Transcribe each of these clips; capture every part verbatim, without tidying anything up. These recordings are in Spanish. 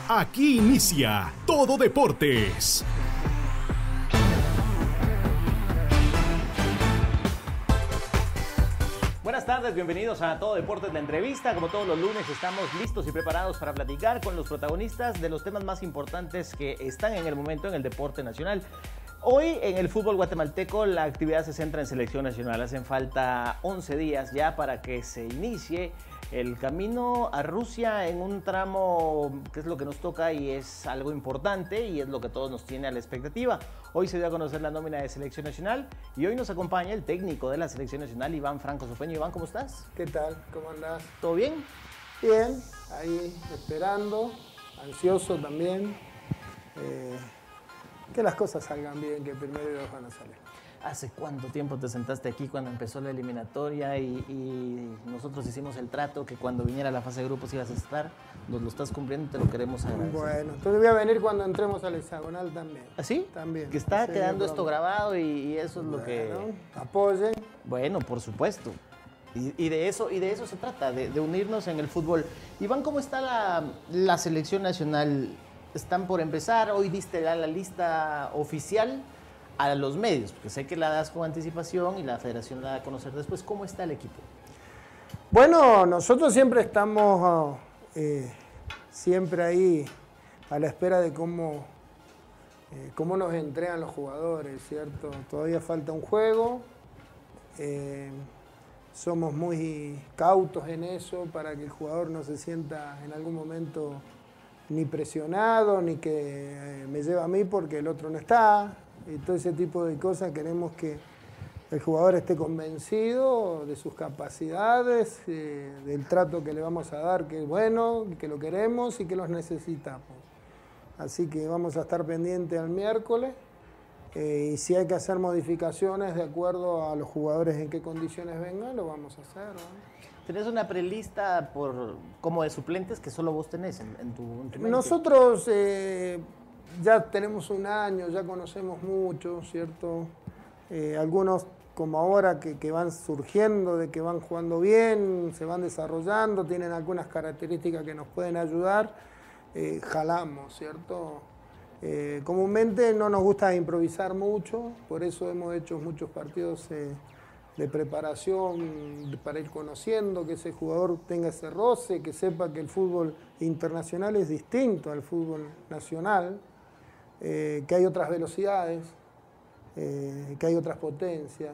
Aquí inicia Todo Deportes. Buenas tardes, bienvenidos a Todo Deportes, la entrevista. Como todos los lunes estamos listos y preparados para platicar con los protagonistas de los temas más importantes que están en el momento en el deporte nacional. Hoy en el fútbol guatemalteco la actividad se centra en selección nacional. Hacen falta once días ya para que se inicie el camino a Rusia en un tramo que es lo que nos toca y es algo importante y es lo que todos nos tiene a la expectativa. Hoy se dio a conocer la nómina de selección nacional y hoy nos acompaña el técnico de la selección nacional, Iván Franco Sopeño. Iván, ¿cómo estás? ¿Qué tal? ¿Cómo andás? ¿Todo bien? Bien, ahí esperando, ansioso también. Eh, que las cosas salgan bien, que primero ellos van a salir. ¿Hace cuánto tiempo te sentaste aquí cuando empezó la eliminatoria y, y nosotros hicimos el trato que cuando viniera la fase de grupos ibas a estar? Nos lo estás cumpliendo y te lo queremos agradecer. Bueno, entonces voy a venir cuando entremos al hexagonal también. ¿Ah, sí? También. Que está Sí, quedando no esto grabado y, y eso es lo bueno, que... apoyen. Bueno, por supuesto. Y, y, de eso, y de eso se trata, de, de unirnos en el fútbol. Iván, ¿cómo está la, la selección nacional? Están por empezar, hoy diste la, la lista oficial a los medios, porque sé que la das con anticipación y la federación la da a conocer después. ¿Cómo está el equipo? Bueno, nosotros siempre estamos eh, siempre ahí a la espera de cómo, eh, cómo nos entregan los jugadores, ¿cierto? Todavía falta un juego, eh, somos muy cautos en eso para que el jugador no se sienta en algún momento ni presionado, ni que eh, me lleva a mí porque el otro no está. Y todo ese tipo de cosas, queremos que el jugador esté convencido de sus capacidades, eh, del trato que le vamos a dar, que es bueno, que lo queremos y que los necesitamos. Así que vamos a estar pendientes al miércoles eh, y si hay que hacer modificaciones de acuerdo a los jugadores en qué condiciones vengan, lo vamos a hacer, ¿no? ¿Tenés una prelista por, como de suplentes que solo vos tenés en, en tu, en tu mente? Nosotros eh, ya tenemos un año, ya conocemos mucho, ¿cierto? Eh, algunos como ahora que, que van surgiendo, de que van jugando bien, se van desarrollando, tienen algunas características que nos pueden ayudar, eh, jalamos, ¿cierto? Eh, comúnmente no nos gusta improvisar mucho, por eso hemos hecho muchos partidos eh, de preparación para ir conociendo, que ese jugador tenga ese roce, que sepa que el fútbol internacional es distinto al fútbol nacional, eh, que hay otras velocidades, eh, que hay otras potencias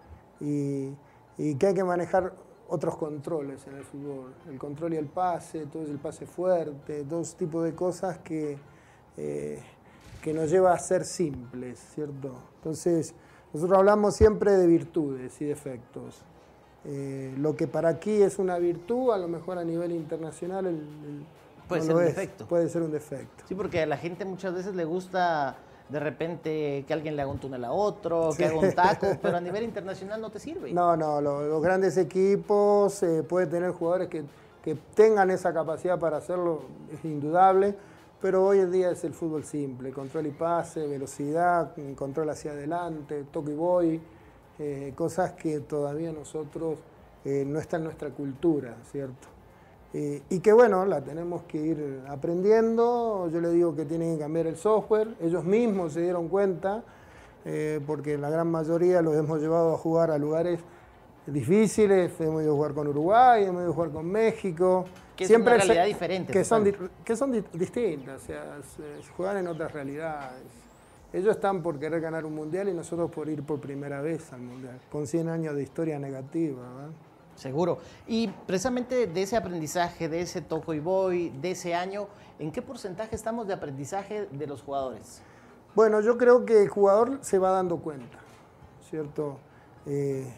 y, y que hay que manejar otros controles en el fútbol, el control y el pase, todo el pase fuerte, todo ese tipo de cosas que, eh, que nos lleva a ser simples, ¿cierto? Entonces, nosotros hablamos siempre de virtudes y defectos. Eh, lo que para aquí es una virtud, a lo mejor a nivel internacional el, el, puede no ser un es, defecto. Puede ser un defecto. Sí, porque a la gente muchas veces le gusta de repente que alguien le haga un túnel a otro, Sí. que haga un taco, pero a nivel internacional no te sirve. No, no, lo, los grandes equipos eh, pueden tener jugadores que, que tengan esa capacidad para hacerlo, es indudable. Pero hoy en día es el fútbol simple, control y pase, velocidad, control hacia adelante, toque y voy, eh, cosas que todavía nosotros eh, no está en nuestra cultura, ¿cierto? Eh, y que bueno, la tenemos que ir aprendiendo, yo le digo que tienen que cambiar el software, ellos mismos se dieron cuenta, eh, porque la gran mayoría los hemos llevado a jugar a lugares difíciles, hemos ido a jugar con Uruguay, hemos ido a jugar con México. Que es Siempre una realidad se, diferente. Que son, total. que son di distintas, o sea, se, se juegan en otras realidades. Ellos están por querer ganar un mundial y nosotros por ir por primera vez al mundial, con cien años de historia negativa, ¿verdad? Seguro. Y precisamente de ese aprendizaje, de ese toco y voy, de ese año, ¿en qué porcentaje estamos de aprendizaje de los jugadores? Bueno, yo creo que el jugador se va dando cuenta, ¿cierto? Eh,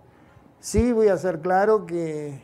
sí voy a ser claro que...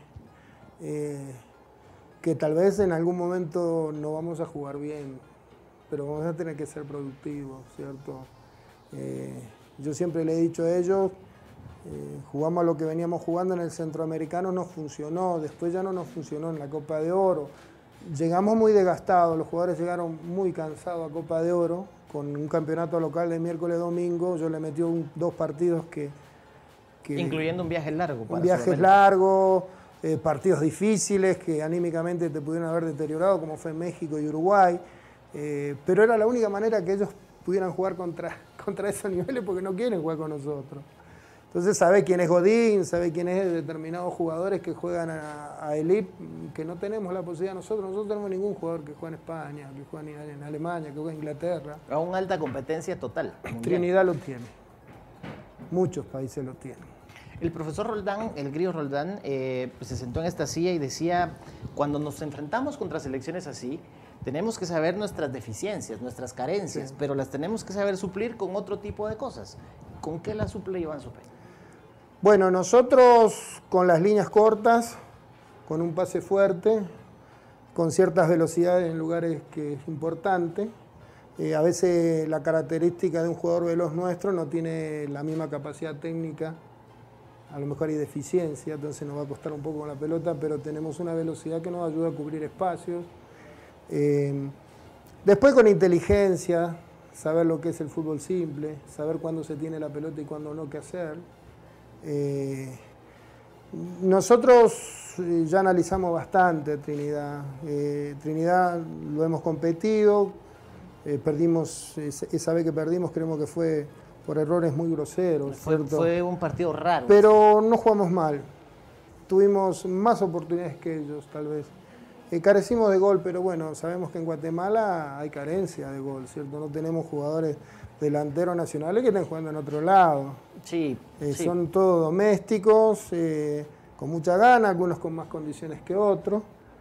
Eh, que tal vez en algún momento no vamos a jugar bien, pero vamos a tener que ser productivos, ¿cierto? Eh, yo siempre le he dicho a ellos, eh, jugamos a lo que veníamos jugando en el Centroamericano, nos funcionó, después ya no nos funcionó en la Copa de Oro. Llegamos muy desgastados, los jugadores llegaron muy cansados a Copa de Oro, con un campeonato local de miércoles domingo, yo le metí un, dos partidos que, que... Incluyendo un viaje largo. Para un viaje largo. eh, partidos difíciles que anímicamente te pudieron haber deteriorado, como fue México y Uruguay, eh, pero era la única manera que ellos pudieran jugar contra, contra esos niveles porque no quieren jugar con nosotros. Entonces sabe quién es Godín, sabe quién es determinados jugadores que juegan a, a Elite, que no tenemos la posibilidad nosotros. Nosotros no tenemos ningún jugador que juega en España, que juega en Alemania, que juega en Inglaterra. A una alta competencia total. Mundial. Trinidad lo tiene. Muchos países lo tienen. El profesor Roldán, el Grillo Roldán, eh, pues se sentó en esta silla y decía, cuando nos enfrentamos contra selecciones así, tenemos que saber nuestras deficiencias, nuestras carencias, sí. pero las tenemos que saber suplir con otro tipo de cosas. ¿Con qué las suple Iván Sopeña? Bueno, nosotros con las líneas cortas, con un pase fuerte, con ciertas velocidades en lugares que es importante. Eh, a veces la característica de un jugador veloz nuestro no tiene la misma capacidad técnica, a lo mejor hay deficiencia, entonces nos va a costar un poco con la pelota, pero tenemos una velocidad que nos ayuda a cubrir espacios. Eh, después con inteligencia, saber lo que es el fútbol simple, saber cuándo se tiene la pelota y cuándo no, qué hacer. Eh, nosotros ya analizamos bastante Trinidad. Eh, Trinidad lo hemos competido, eh, perdimos, esa vez que perdimos creemos que fue por errores muy groseros. Fue, fue un partido raro. Pero no jugamos mal, tuvimos más oportunidades que ellos tal vez. Eh, carecimos de gol, pero bueno, sabemos que en Guatemala hay carencia de gol, ¿cierto? No tenemos jugadores delanteros nacionales que estén jugando en otro lado. Sí, eh, sí. Son todos domésticos, eh, con mucha gana, algunos con más condiciones que otros.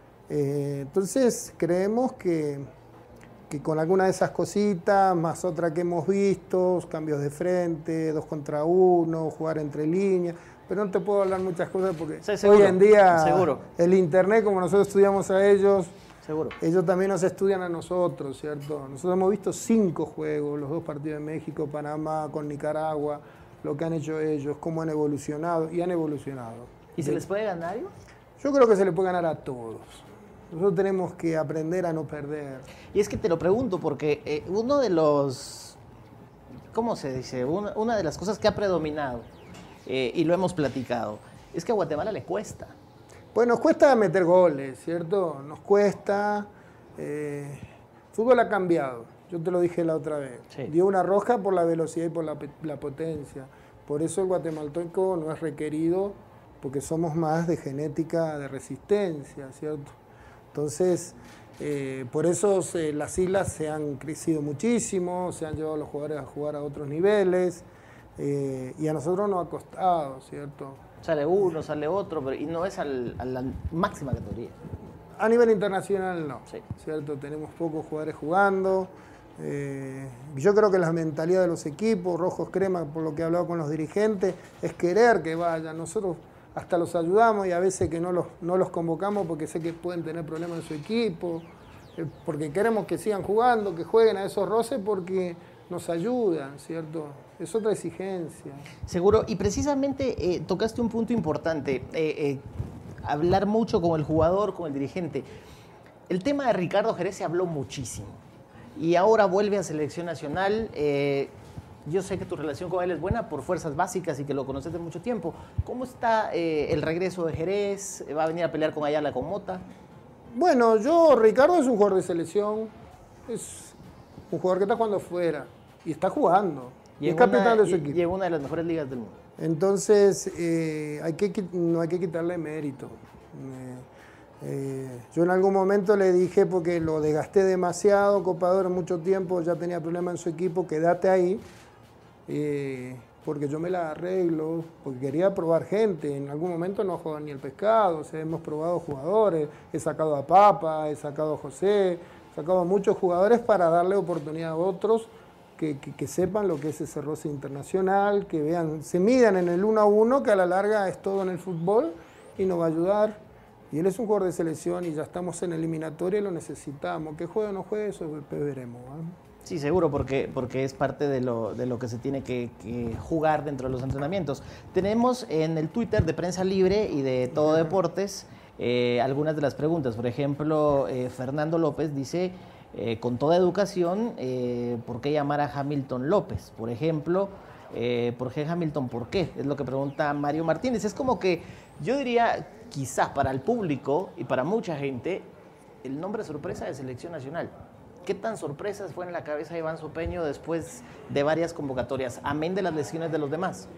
Eh, entonces creemos que, que con alguna de esas cositas, más otra que hemos visto, cambios de frente, dos contra uno, jugar entre líneas, pero no te puedo hablar muchas cosas porque sí, seguro, hoy en día seguro. El internet, como nosotros estudiamos a ellos, seguro. Ellos también nos estudian a nosotros, ¿cierto? Nosotros hemos visto cinco juegos, los dos partidos de México, Panamá, con Nicaragua, lo que han hecho ellos, cómo han evolucionado, y han evolucionado. ¿Y se les puede ganar? Yo creo que se les puede ganar a todos. Nosotros tenemos que aprender a no perder. Y es que te lo pregunto porque eh, uno de los, ¿cómo se dice? Una, una de las cosas que ha predominado, eh, y lo hemos platicado, es que a Guatemala le cuesta. Pues nos cuesta meter goles, ¿cierto? Nos cuesta. Eh, el fútbol ha cambiado, yo te lo dije la otra vez. Sí. Dio una roja por la velocidad y por la, la potencia. Por eso el guatemalteco no es requerido, porque somos más de genética de resistencia, ¿cierto? Entonces, eh, por eso se, las islas se han crecido muchísimo, se han llevado a los jugadores a jugar a otros niveles, eh, y a nosotros nos ha costado, ¿cierto? Sale uno, sale otro, pero y no es al, a la máxima categoría. A nivel internacional no, sí. ¿cierto? Tenemos pocos jugadores jugando. Eh, yo creo que la mentalidad de los equipos, rojos crema, por lo que he hablado con los dirigentes, es querer que vayan. Nosotros hasta los ayudamos y a veces que no los, no los convocamos porque sé que pueden tener problemas en su equipo, eh, porque queremos que sigan jugando, que jueguen a esos roces porque nos ayudan, ¿cierto? Es otra exigencia. Seguro, y precisamente eh, tocaste un punto importante, eh, eh, hablar mucho con el jugador, con el dirigente. El tema de Ricardo Jerez se habló muchísimo y ahora vuelve a selección nacional. Eh, yo sé que tu relación con él es buena por fuerzas básicas y que lo conoces de mucho tiempo. ¿Cómo está eh, el regreso de Jerez? ¿Va a venir a pelear con Ayala, con Mota? Bueno, yo, Ricardo es un jugador de selección, es un jugador que está jugando afuera y está jugando. Y es capitán de su equipo. Y en una de las mejores ligas del mundo. Entonces, eh, hay que, no hay que quitarle mérito. Eh, eh, yo en algún momento le dije, porque lo desgasté demasiado, Copador, mucho tiempo, ya tenía problemas en su equipo, quédate ahí, eh, porque yo me la arreglo, porque quería probar gente. En algún momento no juega ni el pescado, o sea, hemos probado jugadores, he sacado a Papa, he sacado a José, he sacado a muchos jugadores para darle oportunidad a otros. Que, que, que sepan lo que es ese roce internacional, que vean, se midan en el uno a uno, que a la larga es todo en el fútbol y nos va a ayudar. Y él es un jugador de selección y ya estamos en eliminatoria y lo necesitamos. Que juegue o no juegue, eso después veremos, ¿eh? Sí, seguro, porque, porque es parte de lo, de lo que se tiene que, que jugar dentro de los entrenamientos. Tenemos en el Twitter de Prensa Libre y de Todo Deportes eh, algunas de las preguntas. Por ejemplo, eh, Fernando López dice... Eh, con toda educación, eh, ¿por qué llamar a Hamilton López? Por ejemplo, Eh, por G. Hamilton, ¿por qué? Es lo que pregunta Mario Martínez. Es como que yo diría, quizás para el público y para mucha gente, el nombre sorpresa de selección nacional. ¿Qué tan sorpresas fue en la cabeza de Iván Sopeño después de varias convocatorias, amén de las lesiones de los demás?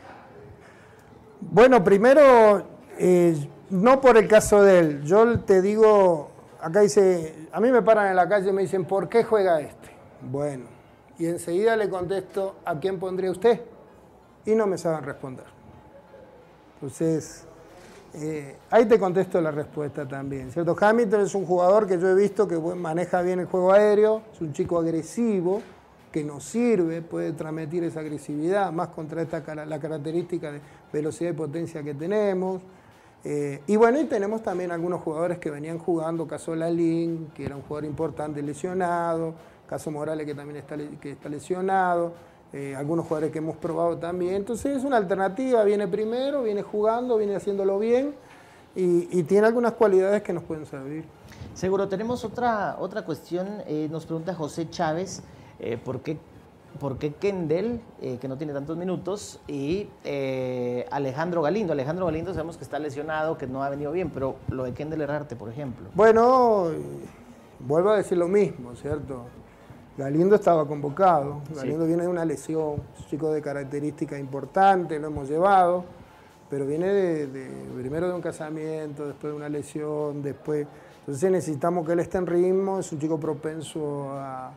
Bueno, primero, eh, no por el caso de él. Yo te digo, acá dice, a mí me paran en la calle y me dicen, ¿por qué juega este? Bueno, y enseguida le contesto, ¿a quién pondría usted? Y no me saben responder. Entonces, eh, ahí te contesto la respuesta también, ¿cierto? Hamilton es un jugador que yo he visto que maneja bien el juego aéreo, es un chico agresivo, que nos sirve, puede transmitir esa agresividad, más contra esta, la característica de velocidad y potencia que tenemos. Eh, y bueno, y tenemos también algunos jugadores que venían jugando, caso Lalín, que era un jugador importante lesionado, caso Morales, que también está, que está lesionado, eh, algunos jugadores que hemos probado también. Entonces es una alternativa, viene primero, viene jugando, viene haciéndolo bien y, y tiene algunas cualidades que nos pueden servir. Seguro, tenemos otra, otra cuestión, eh, nos pregunta José Chávez, eh, ¿por qué, por qué Kendall, eh, que no tiene tantos minutos, y eh, Alejandro Galindo? Alejandro Galindo sabemos que está lesionado, que no ha venido bien, pero lo de Kendall Herrarte, por ejemplo. Bueno, vuelvo a decir lo mismo, ¿cierto? Galindo estaba convocado, Galindo sí. Viene de una lesión, es un chico de característica importante, lo hemos llevado, pero viene de, de, primero de un casamiento, después de una lesión, después... Entonces necesitamos que él esté en ritmo, es un chico propenso a,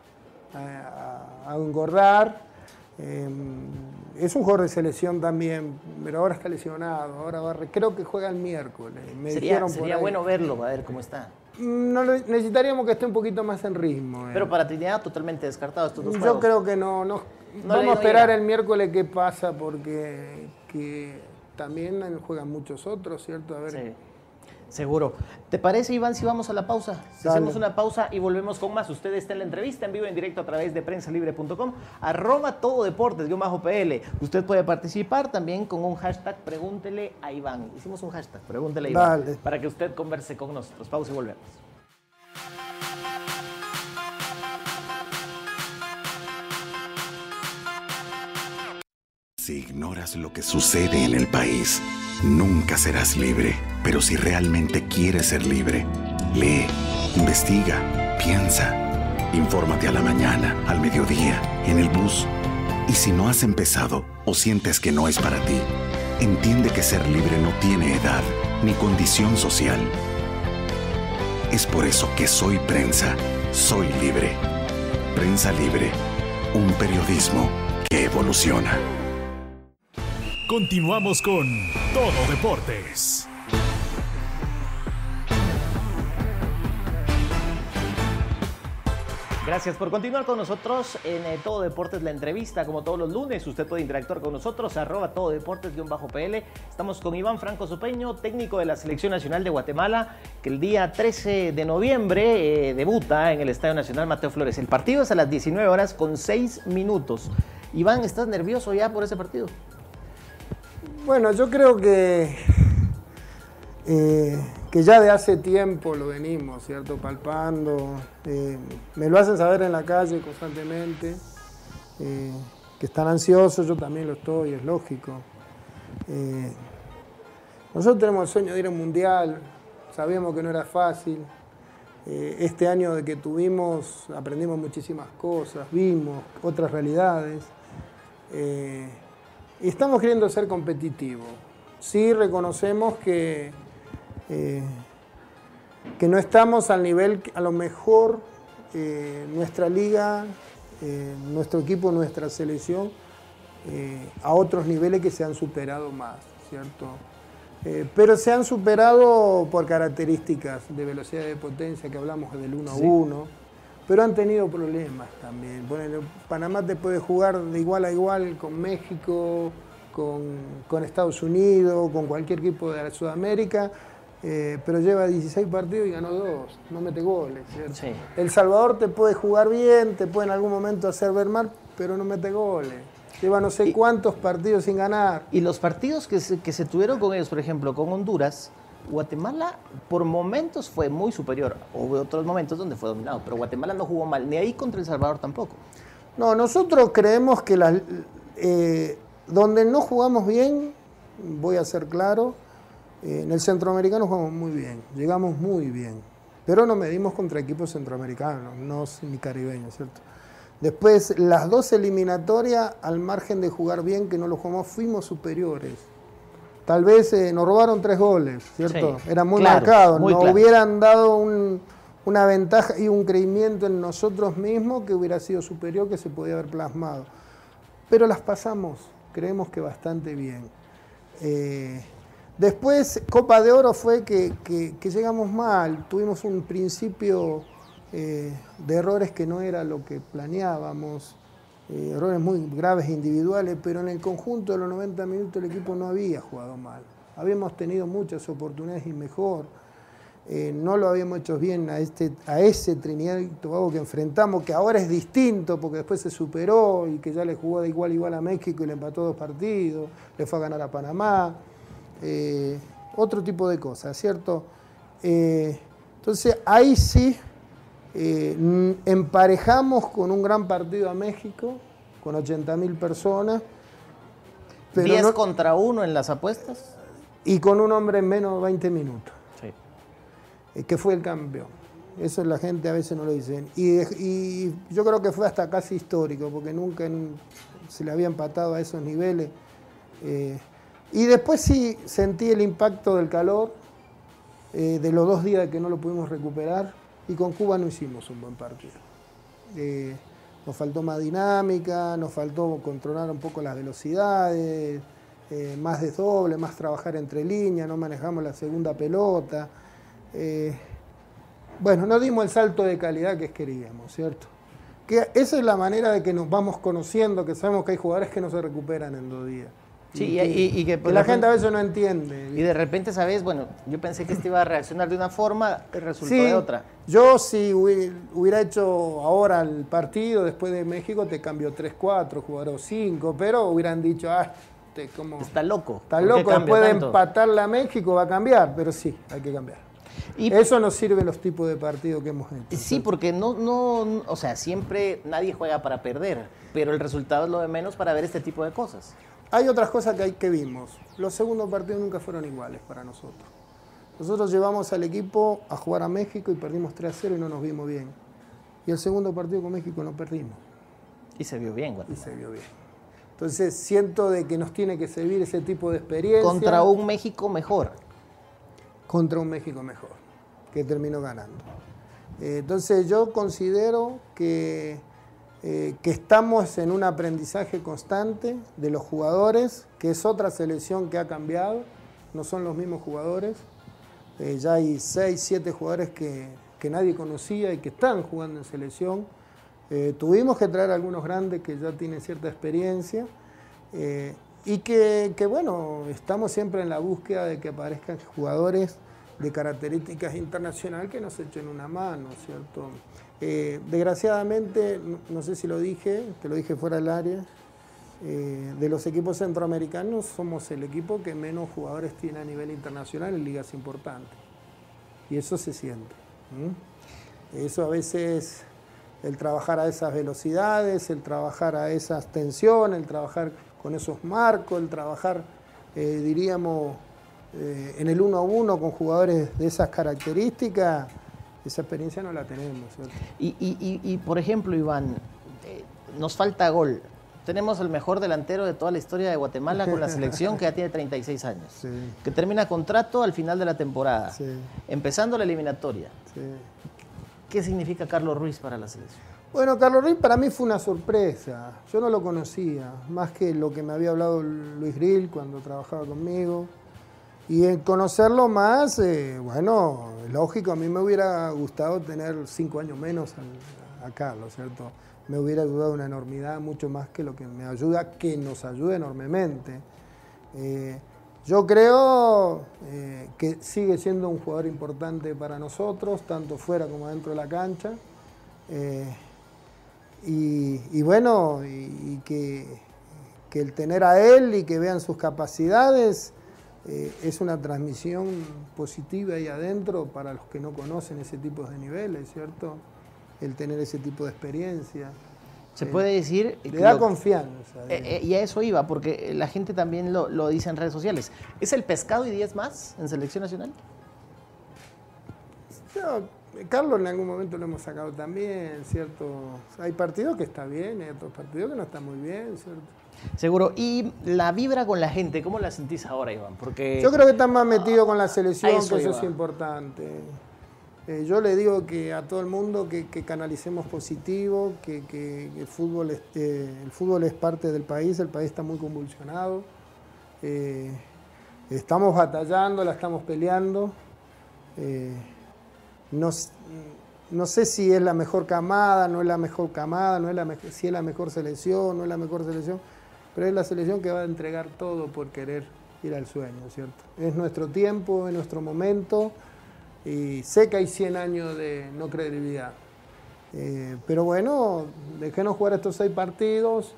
a, a engordar, eh, es un jugador de selección también, pero ahora está lesionado, ahora va, creo que juega el miércoles. Me sería sería bueno verlo, a ver cómo está. No, necesitaríamos que esté un poquito más en ritmo. Eh. Pero para Trinidad totalmente descartado estos dos Yo juegos. creo que no. no, no vamos a esperar el miércoles qué pasa porque que también juegan muchos otros, ¿cierto? A ver. Sí, seguro. ¿Te parece, Iván, si vamos a la pausa? Si hacemos una pausa y volvemos con más. Usted está en la entrevista en vivo, en directo a través de prensa libre punto com, arroba todo deportes, guión bajo P L. Usted puede participar también con un hashtag Pregúntele a Iván. Hicimos un hashtag, Pregúntele a Iván, Dale. Para que usted converse con nosotros. Pausa y volvemos. Si ignoras lo que sucede en el país, nunca serás libre. Pero si realmente quieres ser libre, lee, investiga, piensa. Infórmate a la mañana, al mediodía, en el bus. Y si no has empezado o sientes que no es para ti, entiende que ser libre no tiene edad ni condición social. Es por eso que soy prensa, soy libre. Prensa Libre, un periodismo que evoluciona. Continuamos con Todo Deportes. Gracias por continuar con nosotros en eh, Todo Deportes, la entrevista, como todos los lunes. Usted puede interactuar con nosotros, arroba todo deportes guión bajo P L. Estamos con Iván Franco Sopeño, técnico de la Selección Nacional de Guatemala, que el día trece de noviembre eh, debuta en el Estadio Nacional Mateo Flores. El partido es a las diecinueve horas con seis minutos. Iván, ¿estás nervioso ya por ese partido? Bueno, yo creo que, eh, que ya de hace tiempo lo venimos, ¿cierto? Palpando. Eh, me lo hacen saber en la calle constantemente, eh, que están ansiosos, yo también lo estoy, es lógico. Eh, nosotros tenemos el sueño de ir a un mundial, sabíamos que no era fácil. Eh, este año de que tuvimos, aprendimos muchísimas cosas, vimos otras realidades. Eh, Y estamos queriendo ser competitivos. Sí reconocemos que, eh, que no estamos al nivel, a lo mejor eh, nuestra liga, eh, nuestro equipo, nuestra selección, eh, a otros niveles que se han superado más, ¿cierto? Eh, pero se han superado por características de velocidad y de potencia, que hablamos del uno a uno. Sí. Pero han tenido problemas también. Bueno, Panamá te puede jugar de igual a igual con México, con, con Estados Unidos, con cualquier equipo de Sudamérica, eh, pero lleva dieciséis partidos y ganó dos, no mete goles, ¿cierto? Sí. El Salvador te puede jugar bien, te puede en algún momento hacer ver mal, pero no mete goles. Lleva no sé y, cuántos partidos sin ganar. Y los partidos que se, que se tuvieron con ellos, por ejemplo, con Honduras, Guatemala por momentos fue muy superior. Hubo otros momentos donde fue dominado, pero Guatemala no jugó mal, ni ahí contra El Salvador tampoco. No, nosotros creemos que la, eh, donde no jugamos bien, voy a ser claro, eh, en el centroamericano jugamos muy bien, llegamos muy bien, pero nos medimos contra equipos centroamericanos, no ni caribeños, ¿cierto? Después, las dos eliminatorias, al margen de jugar bien, que no lo jugamos, fuimos superiores. Tal vez eh, nos robaron tres goles, ¿cierto? Sí, Era muy claro, marcado, muy nos claro. hubieran dado un, una ventaja y un creimiento en nosotros mismos que hubiera sido superior, que se podía haber plasmado. Pero las pasamos, creemos que bastante bien. Eh, después, Copa de Oro fue que, que, que llegamos mal, tuvimos un principio eh, de errores que no era lo que planeábamos, eh, errores muy graves individuales, pero en el conjunto de los noventa minutos el equipo no había jugado mal. Habíamos tenido muchas oportunidades y mejor. Eh, no lo habíamos hecho bien a, este, a ese Trinidad y Tobago que enfrentamos, que ahora es distinto porque después se superó y que ya le jugó de igual a igual a México y le empató dos partidos, le fue a ganar a Panamá, eh, otro tipo de cosas, ¿cierto? Eh, entonces ahí sí eh, emparejamos con un gran partido a México, con ochenta mil personas. Pero diez no, contra uno en las apuestas. y con un hombre en menos de veinte minutos. Sí. Que fue el campeón. Eso la gente a veces no lo dice. Y, y yo creo que fue hasta casi histórico, porque nunca en, se le había empatado a esos niveles. Eh, y después sí sentí el impacto del calor, eh, de los dos días que no lo pudimos recuperar, y con Cuba no hicimos un buen partido. Eh, nos faltó más dinámica, nos faltó controlar un poco las velocidades, eh, más desdoble, más trabajar entre líneas, no manejamos la segunda pelota. Eh, bueno, no dimos el salto de calidad que queríamos, ¿cierto? Que esa es la manera de que nos vamos conociendo, que sabemos que hay jugadores que no se recuperan en dos días. Sí, y, y, que, y, y que, que la gente a veces no entiende. Y de repente, ¿sabes? Bueno, yo pensé que este iba a reaccionar de una forma y resultó sí, de otra. Yo si hubiera hecho ahora el partido después de México, te cambio tres cuatro, jugaron cinco, pero hubieran dicho, ah, te, como, está loco. Está loco, después de empatarla a México va a cambiar, pero sí, hay que cambiar. Y eso nos sirve los tipos de partidos que hemos hecho. Sí, ¿cierto? porque no, no, o sea, siempre nadie juega para perder, pero el resultado es lo de menos para ver este tipo de cosas. Hay otras cosas que, hay, que vimos. Los segundos partidos nunca fueron iguales para nosotros. Nosotros llevamos al equipo a jugar a México y perdimos tres a cero y no nos vimos bien. Y el segundo partido con México no perdimos. Y se vio bien, Guatemala. Y se vio bien. Entonces siento de que nos tiene que servir ese tipo de experiencia. Contra un México mejor. Contra un México mejor, que terminó ganando. Eh, entonces yo considero que, eh, que estamos en un aprendizaje constante de los jugadores, que es otra selección que ha cambiado, no son los mismos jugadores. Eh, ya hay seis, siete jugadores que, que nadie conocía y que están jugando en selección. Eh, tuvimos que traer algunos grandes que ya tienen cierta experiencia. Eh, Y que, que, bueno, estamos siempre en la búsqueda de que aparezcan jugadores de características internacionales que nos echen una mano, ¿cierto? Eh, desgraciadamente, no, no sé si lo dije, te lo dije fuera del área, eh, de los equipos centroamericanos somos el equipo que menos jugadores tiene a nivel internacional en ligas importantes. Y eso se siente. ¿Mm? Eso a veces, el trabajar a esas velocidades, el trabajar a esas tensiones, el trabajar con esos marcos, el trabajar, eh, diríamos, eh, en el uno a uno con jugadores de esas características, esa experiencia no la tenemos, ¿cierto? Y, y, y, y por ejemplo, Iván, eh, nos falta gol. Tenemos el mejor delantero de toda la historia de Guatemala con la selección, que ya tiene treinta y seis años, Sí. que termina contrato al final de la temporada, Sí. empezando la eliminatoria. Sí. ¿Qué significa Carlos Ruiz para la selección? Bueno, Carlos Ruiz para mí fue una sorpresa. Yo no lo conocía, más que lo que me había hablado Luis Grill cuando trabajaba conmigo. Y en conocerlo más, eh, bueno, lógico, a mí me hubiera gustado tener cinco años menos a, a Carlos, ¿cierto? Me hubiera ayudado una enormidad, mucho más que lo que me ayuda, que nos ayuda enormemente. Eh, yo creo eh, que sigue siendo un jugador importante para nosotros, tanto fuera como dentro de la cancha. Eh, Y, y bueno, y, y que, que el tener a él y que vean sus capacidades eh, es una transmisión positiva ahí adentro para los que no conocen ese tipo de niveles, ¿cierto? El tener ese tipo de experiencia. Se puede decir... Le da lo, confianza. Eh, eh, y a eso iba, porque la gente también lo, lo dice en redes sociales. ¿Es el pescado y diez más en selección nacional? No, Carlos en algún momento lo hemos sacado también, ¿cierto? Hay partidos que está bien, hay otros partidos que no están muy bien, ¿cierto? Seguro. ¿Y la vibra con la gente, cómo la sentís ahora, Iván? Porque... Yo creo que están más metidos con la selección, eso que eso iba. es importante. Eh, yo le digo que a todo el mundo que, que canalicemos positivo, que, que el, fútbol es, eh, el fútbol es parte del país, el país está muy convulsionado. Eh, estamos batallando, la estamos peleando. Eh, no, no sé si es la mejor camada, no es la mejor camada, no es la me si es la mejor selección, no es la mejor selección, pero es la selección que va a entregar todo por querer ir al sueño, ¿cierto? Es nuestro tiempo, es nuestro momento. Y sé que hay cien años de no credibilidad. Eh, pero bueno, déjenos jugar estos seis partidos,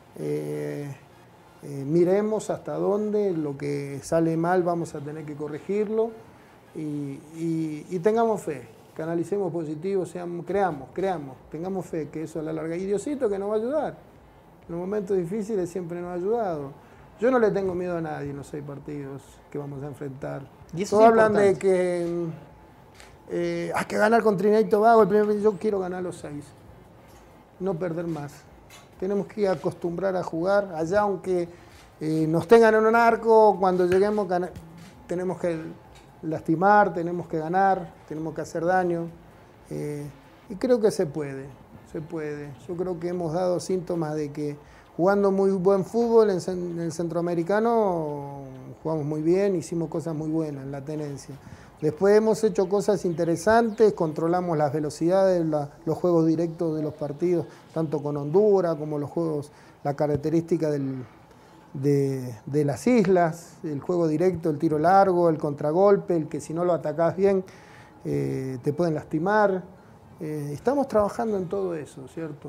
eh, eh, miremos hasta dónde, lo que sale mal vamos a tener que corregirlo y, y, y tengamos fe, canalicemos positivo, seamos, creamos, creamos, tengamos fe que eso a la larga. Y Diosito que nos va a ayudar. En los momentos difíciles siempre nos ha ayudado. Yo no le tengo miedo a nadie en los seis partidos que vamos a enfrentar. Y eso Todos es hablan importante. de que... Eh, hay que ganar con Trinidad y Tobago, el primer, yo quiero ganar los seis, no perder más. Tenemos que acostumbrar a jugar, allá aunque eh, nos tengan en un arco, cuando lleguemos tenemos que lastimar, tenemos que ganar, tenemos que hacer daño. Eh, y creo que se puede, se puede. Yo creo que hemos dado síntomas de que jugando muy buen fútbol en, en el centroamericano jugamos muy bien, hicimos cosas muy buenas en la tenencia. Después hemos hecho cosas interesantes, controlamos las velocidades, la, los juegos directos de los partidos, tanto con Honduras como los juegos, la característica del, de, de las islas, el juego directo, el tiro largo, el contragolpe, el que si no lo atacás bien eh, te pueden lastimar. Eh, estamos trabajando en todo eso, ¿cierto?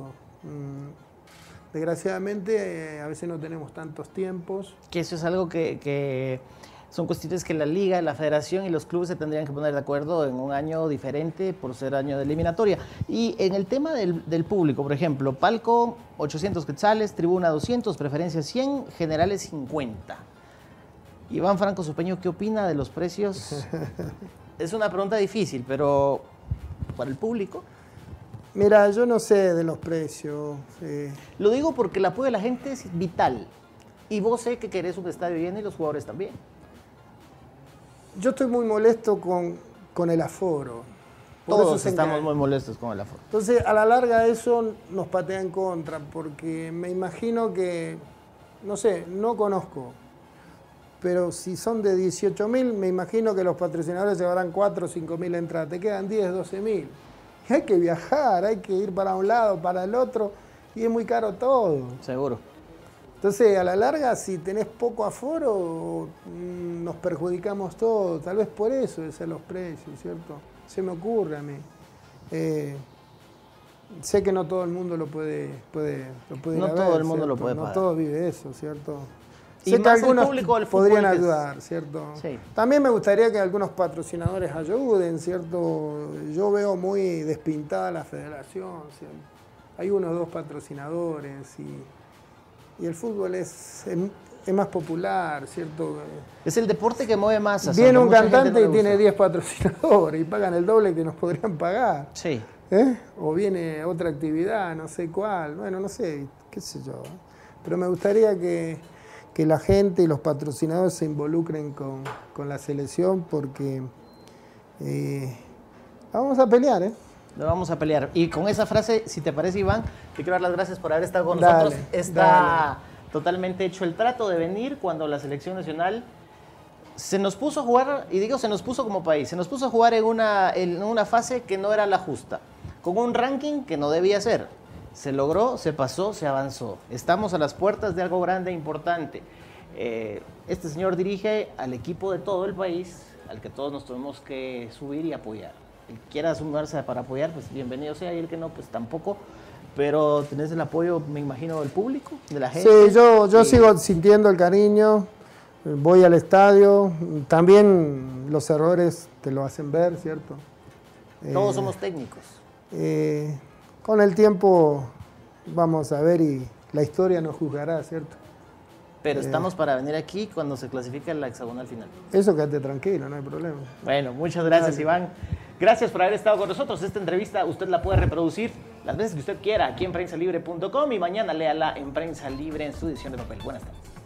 Mm, desgraciadamente eh, a veces no tenemos tantos tiempos. Que eso es algo que... que... son cuestiones que la liga, la federación y los clubes se tendrían que poner de acuerdo en un año diferente por ser año de eliminatoria. Y en el tema del, del público, por ejemplo, palco ochocientos quetzales, tribuna doscientos, preferencia cien, generales cincuenta. Iván Franco Supeño, ¿qué opina de los precios? Es una pregunta difícil, pero para el público... Mira, yo no sé de los precios. Eh. Lo digo porque el apoyo de la gente es vital. Y vos sé que querés un estadio lleno y los jugadores también. Yo estoy muy molesto con, con el aforo. Por Todos eso estamos engan... muy molestos con el aforo. Entonces, a la larga eso nos patea en contra, porque me imagino que, no sé, no conozco, pero si son de dieciocho mil, me imagino que los patrocinadores llevarán cuatro o cinco mil entradas, te quedan diez, doce mil. Y hay que viajar, hay que ir para un lado, para el otro, y es muy caro todo. Seguro. Entonces, a la larga, si tenés poco aforo, mmm, nos perjudicamos todos. Tal vez por eso deben ser los precios, ¿cierto? Se me ocurre a mí. Eh, sé que no todo el mundo lo puede, puede, lo puede No ir a todo ver, el mundo ¿cierto? lo puede No pagar. todo vive eso, ¿cierto? Y Sé que más el algunos público del fútbol podrían que es- ayudar, ¿cierto? Sí. También me gustaría que algunos patrocinadores ayuden, ¿cierto? Yo veo muy despintada la federación, ¿cierto? Hay uno o dos patrocinadores y... Y el fútbol es, es, es más popular, ¿cierto? Es el deporte que mueve masas. Viene aunque un mucha gente cantante no le y tiene gusta. diez patrocinadores y pagan el doble que nos podrían pagar. Sí. ¿Eh? O viene otra actividad, no sé cuál, bueno, no sé, qué sé yo. Pero me gustaría que, que la gente y los patrocinadores se involucren con, con la selección porque eh, vamos a pelear, ¿eh? Lo vamos a pelear. Y con esa frase, si te parece, Iván, te quiero dar las gracias por haber estado con Dale, nosotros. Está dale. totalmente hecho el trato de venir cuando la selección nacional se nos puso a jugar, y digo se nos puso como país, se nos puso a jugar en una, en una fase que no era la justa, con un ranking que no debía ser. Se logró, se pasó, se avanzó. Estamos a las puertas de algo grande e importante. Eh, este señor dirige al equipo de todo el país, al que todos nos tenemos que subir y apoyar. El que quiera sumarse para apoyar, pues bienvenido sea, y el que no, pues tampoco. Pero tenés el apoyo, me imagino, del público, de la gente. Sí, yo, yo Y- sigo sintiendo el cariño, voy al estadio, también los errores te lo hacen ver, ¿cierto? Todos Eh, somos técnicos. eh, con el tiempo vamos a ver y la historia nos juzgará, ¿cierto? Pero Eh. estamos para venir aquí cuando se clasifica la hexagonal final. Eso quédate tranquilo, no hay problema. Bueno, muchas gracias, Dale. Iván. Gracias por haber estado con nosotros. Esta entrevista usted la puede reproducir las veces que usted quiera aquí en prensa libre punto com y mañana léala en Prensa Libre en su edición de papel. Buenas tardes.